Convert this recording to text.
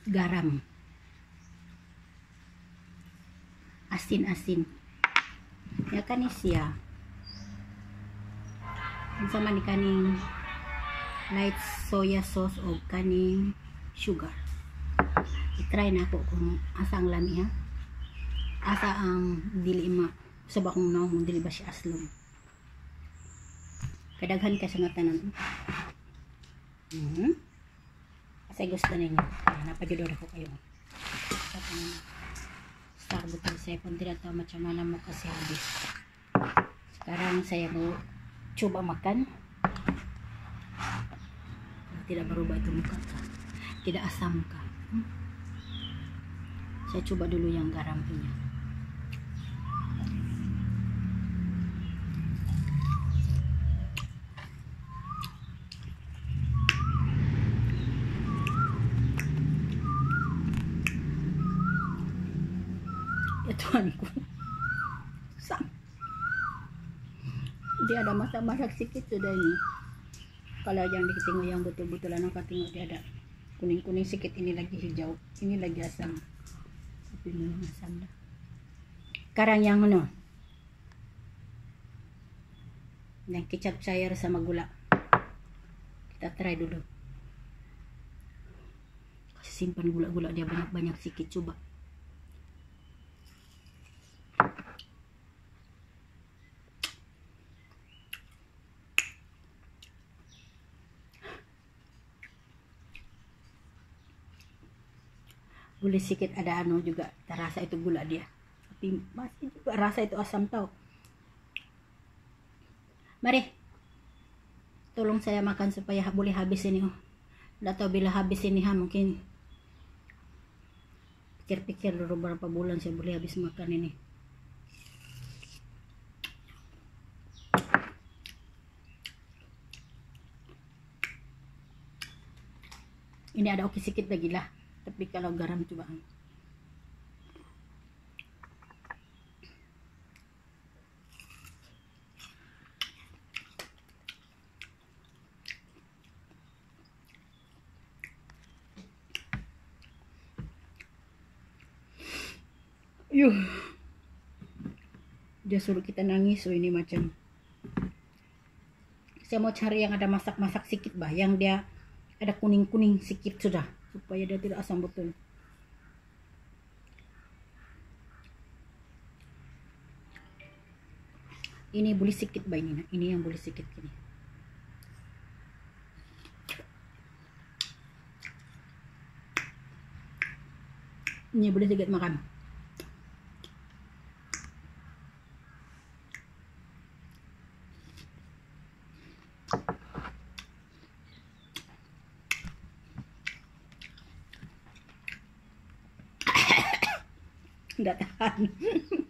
garam, asin-asin ya kan isya sama ni kaning light soya sauce o kaning sugar. I-try na ako kung asa ang lami ha, asa ang dili ma sabak kung naong dili ba siya aslom, kadaghan ka sa nga tanan. Kasi gusto ninyo napadudor ako kayo star butal saya pun tidak tahu macam mana mau kasih habis. Sekarang saya mau coba makan. Tidak berubah itu muka kah? Tidak asam kah? Saya coba dulu yang garam punya. Ya Tuhanku, dia ada masak-masak sedikit sudah ini. Kalau yang ditengok yang betul-betul anak tengok dia ada kuning-kuning sedikit, ini lagi hijau, ini lagi asam. Tapi memang asam dah. Sekarang yang mana? Yang kecap cair sama gula. Kita try dulu. Kasih simpan gula-gula dia banyak-banyak sedikit, coba. Boleh sedikit ada anu juga, terasa itu gula dia, tapi masih juga rasa itu asam tau. Mari, tolong saya makan supaya boleh habis ini. Nggak tahu bila habis ini mungkin pikir-pikir dulu berapa bulan saya boleh habis makan ini. Ini ada oke sedikit lagi lah. Tapi kalau garam coba. Dia suruh kita nangis, so ini macam. Saya mau cari yang ada masak-masak sedikit bah, yang dia ada kuning-kuning sedikit sudah, supaya dia tidak asam betul. Ini boleh sedikit bah ini yang boleh sedikit gini. Ini boleh sedikit makan. Nggak tahan.